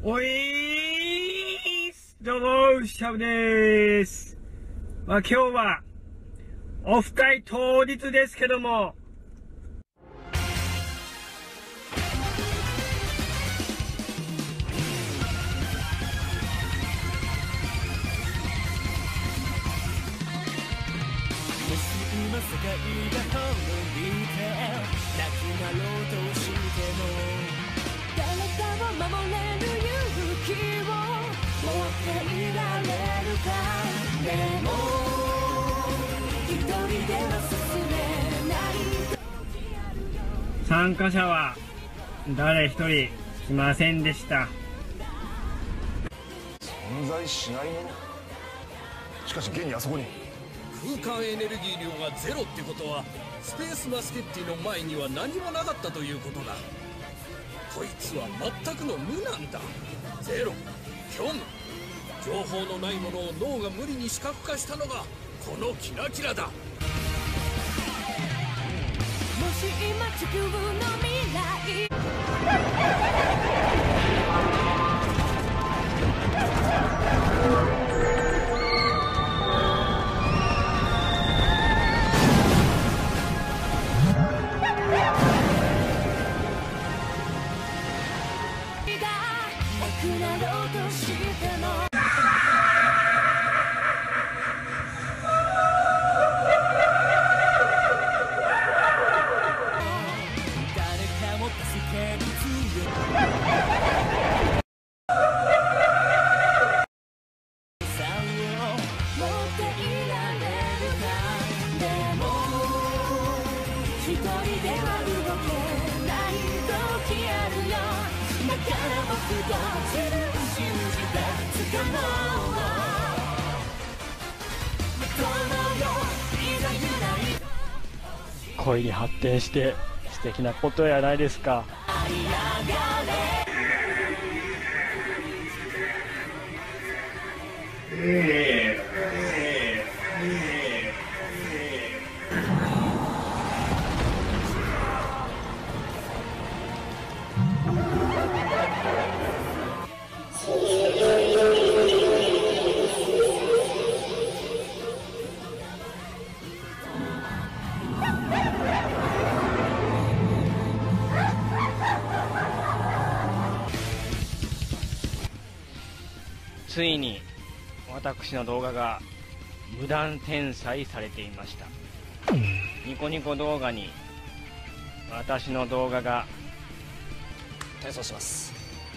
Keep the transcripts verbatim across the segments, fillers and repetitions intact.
おいーす、どうも、シャブでーす。まあ、今日は、オフ会当日ですけども、 今世界が滅びてなくなろうとしても誰かを守れる勇気を持っていられるか。でも一人では進めない。 参加者は誰一人来ませんでした。 存在しないもの。しかし現にあそこに空間エネルギー量がゼロってことはスペースマスケッティの前には何もなかったということだ。こいつは全くの無なんだ。ゼロ、虚無、情報のないものを脳が無理に視覚化したのがこのキラキラだ。もし今地球の未来なくなろうとしても誰かも助ける強さを持っていられるか。でも一人では動けない時あるよ。だから僕と信じて掴もう。この世いざ揺らい恋に発展して素敵なことやないですか。 舞い上がれ。 ついに私の動画が無断転載されていました。ニコニコ動画に私の動画が転送します。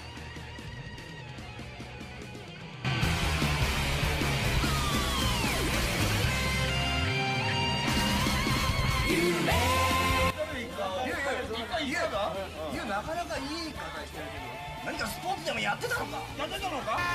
ユウなかなかいい方してるけど、何かスポーツでもやってたのかやってたのか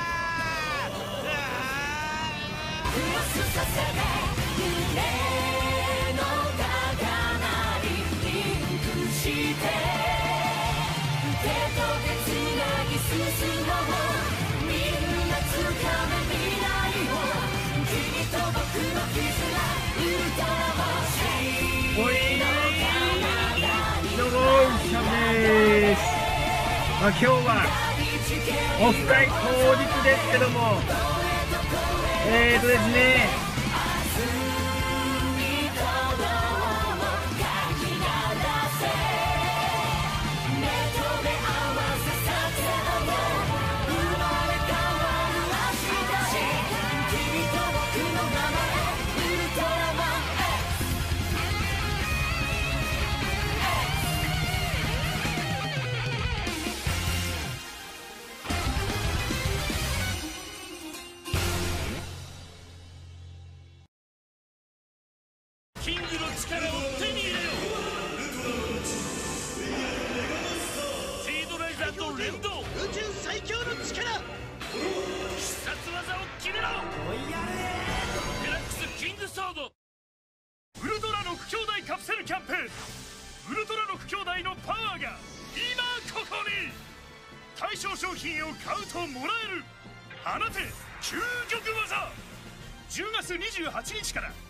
クロスさせて夢の高鳴りリンクして手と手つなぎ進もう。みんなつかめ未来を君と僕の絆ウルトラマンおいー、どうも、シャブでーす。まあ、今日は、オフ会当日ですけども、えーとですね、 キングの力を手に入れよう。スピードライザーと連動、宇宙最強の力、必殺技を決めろ。デラックスキングソード、ウルトラろく兄弟カプセルキャンペーン。ウルトラろく兄弟のパワーが今ここに。対象商品を買うともらえる放て究極技、じゅうがつにじゅうはちにちから